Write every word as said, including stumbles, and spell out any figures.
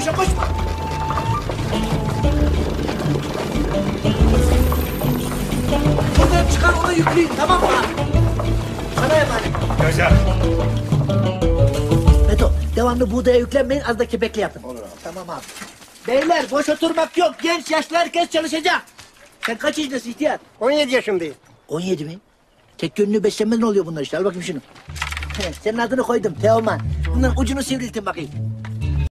koş koş. Buradan çıkar onu yükleyin tamam mı abi? Sana emanet. Yaşa. Beto devamlı buğdaya yüklenmeyin az da kepekli yapın. Olur abi. Tamam abi. Beyler boş oturmak yok. Genç yaşlı herkes çalışacak. Sen kaç yaşındasın ihtiyar? on yedi yaşındayım. on yedi mi? Tek yönlü beslenme ne oluyor bunlar işte? Al bakayım şunu. He, senin adını koydum Teoman. Bunların ucunu sivriltin bakayım.